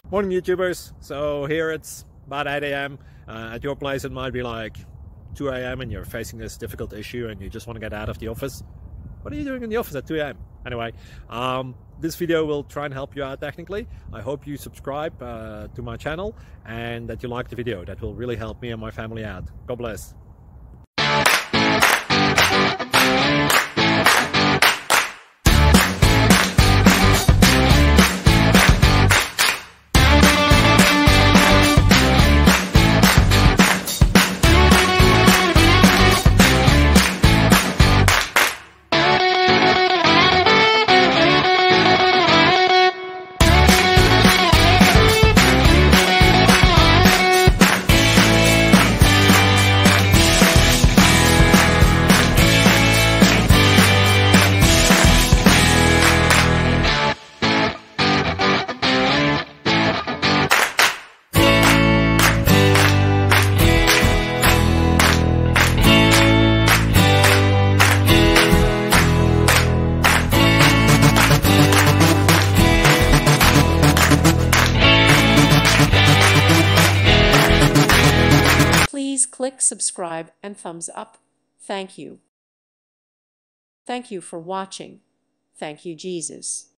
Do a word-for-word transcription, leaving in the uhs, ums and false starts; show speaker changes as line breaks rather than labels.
Morning YouTubers. So here it's about eight A M Uh, at your place it might be like two A M and you're facing this difficult issue and you just want to get out of the office. What are you doing in the office at two A M? Anyway, um, this video will try and help you out technically. I hope you subscribe uh, to my channel and that you like the video. That will really help me and my family out. God bless.
Please click subscribe and thumbs up. Thank you. Thank you for watching. Thank you, Jesus.